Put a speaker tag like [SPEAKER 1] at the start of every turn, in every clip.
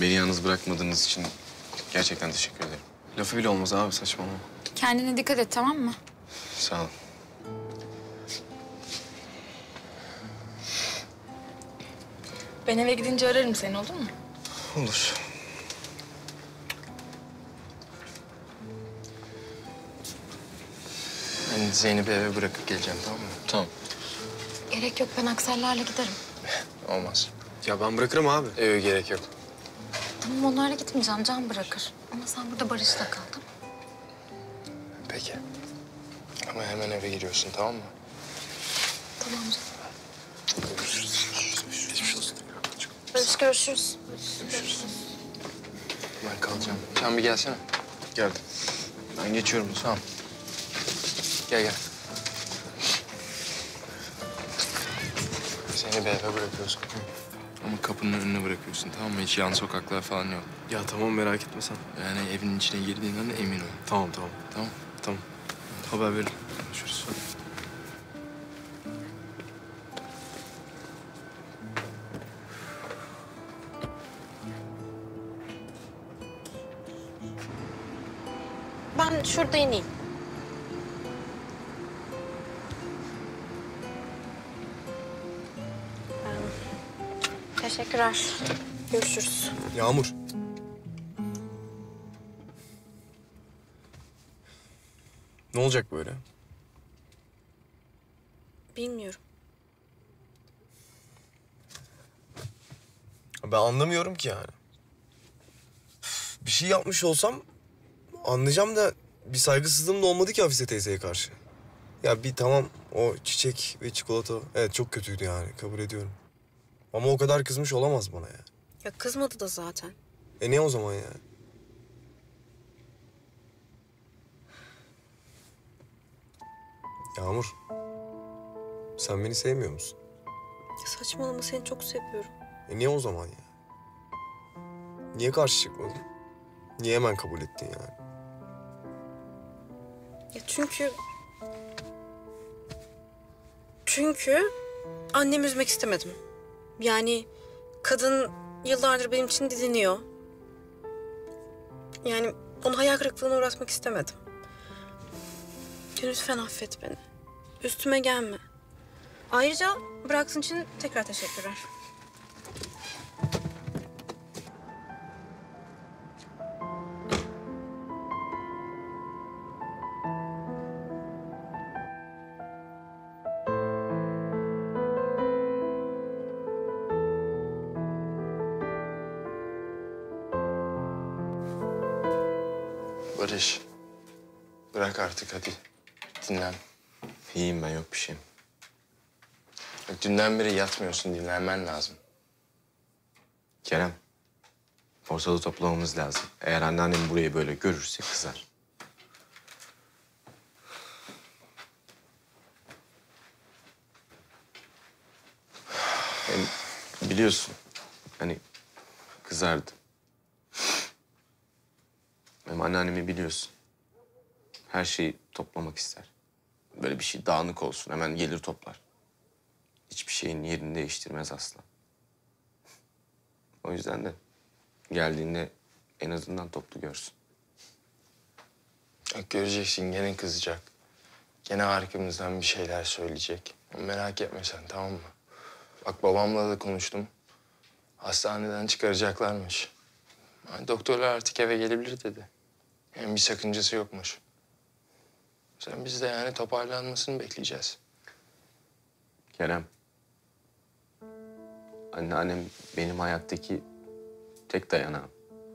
[SPEAKER 1] Beni yalnız bırakmadığınız için gerçekten teşekkür ederim.
[SPEAKER 2] Lafı bile olmaz abi, saçmalama.
[SPEAKER 3] Kendine dikkat et, tamam mı?
[SPEAKER 1] Sağ olun.
[SPEAKER 3] Ben eve gidince ararım seni, olur mu?
[SPEAKER 1] Olur.
[SPEAKER 2] Ben Zeynep'i eve bırakıp geleceğim, tamam mı?
[SPEAKER 1] Tamam.
[SPEAKER 3] Gerek yok, ben Aksel'lerle giderim.
[SPEAKER 2] Olmaz. Ya ben bırakırım abi. Yok, gerek yok.
[SPEAKER 3] Tamam, onlarla gitmeyeceğim, Can bırakır. Ama sen burada Barış'la kal, tamam mı?
[SPEAKER 2] Peki. Ama hemen eve giriyorsun, tamam mı?
[SPEAKER 3] Tamam canım.
[SPEAKER 2] Görüşürüz. Geçmiş olsun.
[SPEAKER 3] Barış, görüşürüz.
[SPEAKER 2] Görüşürüz. Ben kalacağım. Sen bir gelsene.
[SPEAKER 1] Geldim. Ben geçiyorum.
[SPEAKER 2] Tamam. Gel gel. Seni bir eve bırakıyorsun.
[SPEAKER 1] Ama kapının önüne bırakıyorsun, tamam mı? Hiç yan sokaklar falan yok.
[SPEAKER 2] Ya tamam, merak etme sen.
[SPEAKER 1] Yani evin içine girdiğinden de emin ol.
[SPEAKER 2] Tamam tamam.
[SPEAKER 1] Tamam.
[SPEAKER 2] Tamam. Haber veririm.
[SPEAKER 1] Görüşürüz.
[SPEAKER 3] Ben şurada ineyim. Teşekkürler. Görüşürüz.
[SPEAKER 2] Yağmur. Ne olacak böyle?
[SPEAKER 3] Bilmiyorum.
[SPEAKER 4] Ben anlamıyorum ki yani. Bir şey yapmış olsam anlayacağım da bir saygısızlığım da olmadı ki Hafize teyzeye karşı. Ya bir tamam o çiçek ve çikolata evet çok kötüydü yani kabul ediyorum. Ama o kadar kızmış olamaz bana ya.
[SPEAKER 5] Ya kızmadı da zaten.
[SPEAKER 4] Ne o zaman yani? Yağmur, sen beni sevmiyor musun?
[SPEAKER 5] Ya saçmalama, seni çok seviyorum.
[SPEAKER 4] Niye o zaman ya? Niye karşı çıkmadın? Niye hemen kabul ettin yani?
[SPEAKER 5] Ya çünkü annemi üzmek istemedim. Yani kadın yıllardır benim için didiniyor. Yani onu hayal kırıklığına uğratmak istemedim. Ya lütfen affet beni. Üstüme gelme. Ayrıca bıraktığın için tekrar teşekkürler.
[SPEAKER 2] Barış. Bırak artık hadi. Dinlen.
[SPEAKER 1] İyiyim ben, yok bir şeyim.
[SPEAKER 2] Bak, dünden beri yatmıyorsun, dinlenmen lazım.
[SPEAKER 1] Kerem, ortalığı toplamamız lazım. Eğer anneannem burayı böyle görürse kızar. Hem biliyorsun, hani kızardı. Hem anneannemi biliyorsun. Her şeyi toplamak ister. Böyle bir şey dağınık olsun, hemen gelir toplar. Hiçbir şeyin yerini değiştirmez asla. O yüzden de geldiğinde en azından toplu görsün.
[SPEAKER 2] Bak, göreceksin, gene kızacak. Gene arkamızdan bir şeyler söyleyecek. Merak etme sen, tamam mı? Bak, babamla da konuştum. Hastaneden çıkaracaklarmış. Yani doktorlar artık eve gelebilir dedi. Yani bir sakıncası yokmuş. Biz de yani toparlanmasını bekleyeceğiz.
[SPEAKER 1] Kerem, anneannem benim hayattaki tek dayanağım.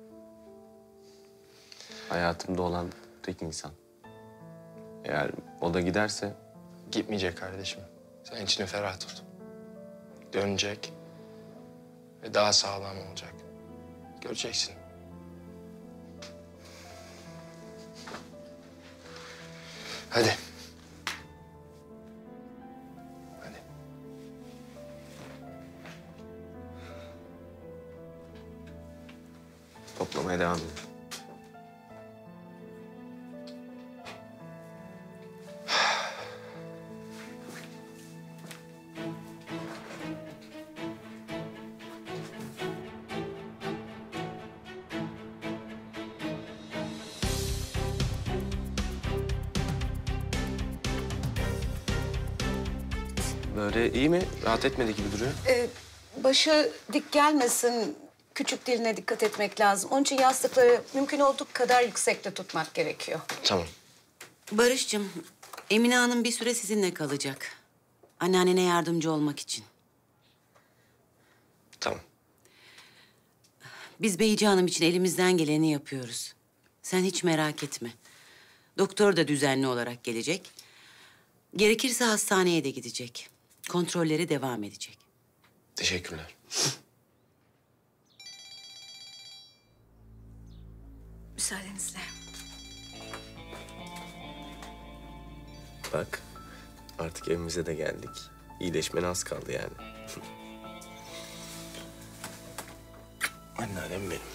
[SPEAKER 1] Hayatımda olan tek insan. Eğer o da giderse...
[SPEAKER 2] Gitmeyecek kardeşim. Sen içini ferah tut. Dönecek ve daha sağlam olacak. Göreceksin. Hadi. Hadi.
[SPEAKER 1] Toplamaya devam edin. Böyle iyi mi? Rahat etmedi gibi duruyor.
[SPEAKER 6] Başı dik gelmesin, küçük diline dikkat etmek lazım. Onun için yastıkları mümkün olduğu kadar yüksekte tutmak gerekiyor.
[SPEAKER 1] Tamam.
[SPEAKER 7] Barış'cığım, Emine Hanım bir süre sizinle kalacak. Anneannene yardımcı olmak için.
[SPEAKER 1] Tamam.
[SPEAKER 7] Biz Beyci Hanım için elimizden geleni yapıyoruz. Sen hiç merak etme. Doktor da düzenli olarak gelecek. Gerekirse hastaneye de gidecek. Kontrolleri devam edecek.
[SPEAKER 1] Teşekkürler.
[SPEAKER 6] Müsaadenizle.
[SPEAKER 4] Bak artık evimize de geldik. İyileşmene az kaldı yani. Anneannem benim.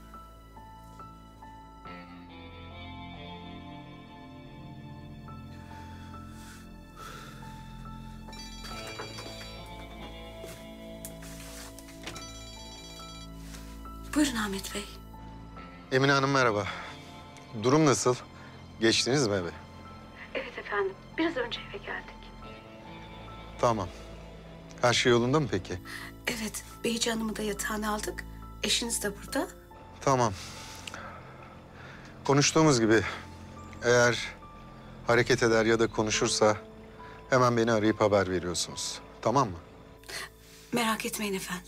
[SPEAKER 6] Buyurun Ahmet Bey.
[SPEAKER 8] Emine Hanım merhaba. Durum nasıl? Geçtiniz mi eve?
[SPEAKER 6] Evet efendim. Biraz önce eve geldik.
[SPEAKER 8] Tamam. Her şey yolunda mı peki?
[SPEAKER 6] Evet, Beyci Hanım'ı da yatağına aldık. Eşiniz de burada.
[SPEAKER 8] Tamam. Konuştuğumuz gibi eğer hareket eder ya da konuşursa hemen beni arayıp haber veriyorsunuz. Tamam mı?
[SPEAKER 6] Merak etmeyin efendim.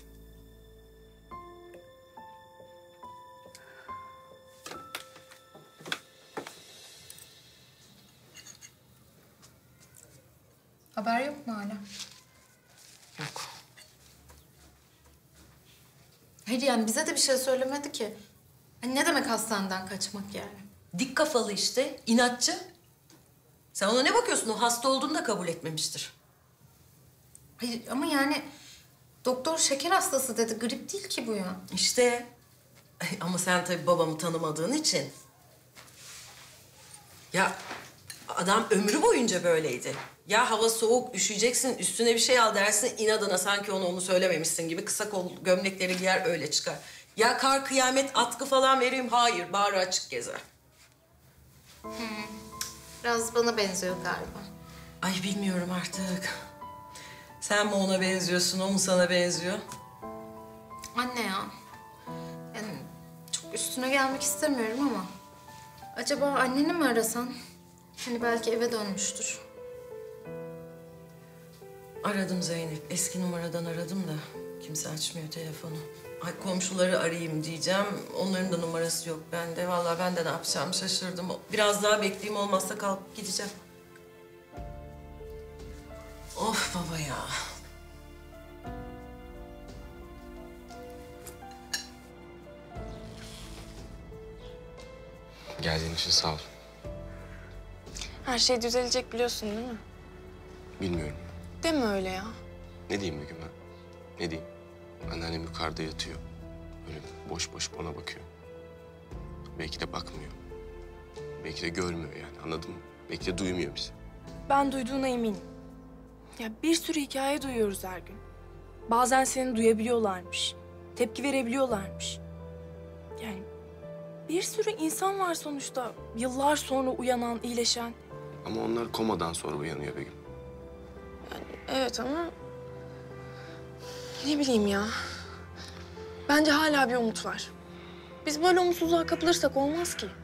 [SPEAKER 3] Haber yok mu hala?
[SPEAKER 1] Yok.
[SPEAKER 3] Hayır yani bize de bir şey söylemedi ki. Hani ne demek hastaneden kaçmak yani?
[SPEAKER 9] Dik kafalı işte, inatçı. Sen ona ne bakıyorsun? O hasta olduğunu da kabul etmemiştir.
[SPEAKER 3] Hayır ama yani doktor şeker hastası dedi. Grip değil ki bu ya.
[SPEAKER 9] İşte. Ama sen tabii babamı tanımadığın için. Ya adam ömrü boyunca böyleydi. Ya hava soğuk, üşüyeceksin, üstüne bir şey al dersin. İnadına sanki onu söylememişsin gibi kısa kol gömlekleri giyer öyle çıkar. Ya kar, kıyamet, atkı falan vereyim. Hayır, bağrı açık gezer.
[SPEAKER 3] Biraz bana benziyor galiba.
[SPEAKER 9] Ay bilmiyorum artık. Sen mi ona benziyorsun, o mu sana benziyor?
[SPEAKER 3] Anne ya. Yani çok üstüne gelmek istemiyorum ama. Acaba anneni mi arasan? Hani belki eve dönmüştür.
[SPEAKER 9] Aradım Zeynep. Eski numaradan aradım da kimse açmıyor telefonu. Ay komşuları arayayım diyeceğim. Onların da numarası yok bende. Vallahi ben de ne yapacağımı şaşırdım. Biraz daha bekleyeyim olmazsa kalkıp gideceğim. Of baba ya.
[SPEAKER 1] Geldiğin için sağ ol.
[SPEAKER 5] Her şey düzelecek biliyorsun değil mi?
[SPEAKER 1] Bilmiyorum.
[SPEAKER 5] Deme öyle ya.
[SPEAKER 1] Ne diyeyim Begüm ben? Ne diyeyim? Anneannem yukarıda yatıyor. Böyle boş boş bana bakıyor. Belki de bakmıyor. Belki de görmüyor yani, anladın mı? Belki de duymuyor bizi.
[SPEAKER 10] Ben duyduğuna eminim. Ya bir sürü hikaye duyuyoruz her gün. Bazen seni duyabiliyorlarmış. Tepki verebiliyorlarmış. Yani bir sürü insan var sonuçta. Yıllar sonra uyanan, iyileşen.
[SPEAKER 1] Ama onlar komadan sonra uyanıyor Begüm.
[SPEAKER 10] Evet ama ne bileyim ya. Bence hala bir umut var. Biz böyle umutsuzluğa kapılırsak olmaz ki.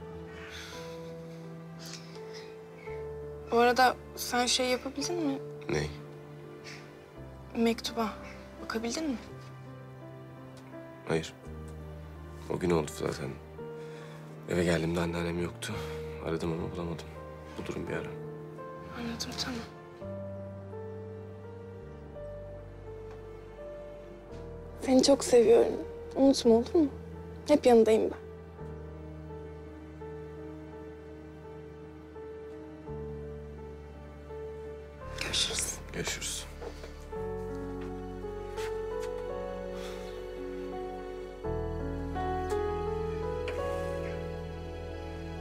[SPEAKER 10] Bu arada sen şey yapabildin mi?
[SPEAKER 1] Ney?
[SPEAKER 10] Mektuba bakabildin mi?
[SPEAKER 1] Hayır. O gün oldu zaten. Eve geldiğimde anneannem yoktu. Aradım ama bulamadım. Bulurum bir ara.
[SPEAKER 10] Anladım, tamam. Seni çok seviyorum. Unutma, olur mu? Hep yanındayım ben.
[SPEAKER 6] Görüşürüz.
[SPEAKER 1] Görüşürüz.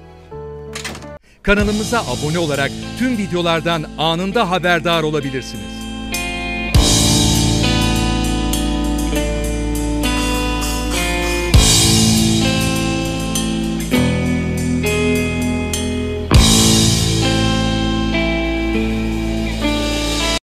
[SPEAKER 11] Kanalımıza abone olarak tüm videolardan anında haberdar olabilirsiniz.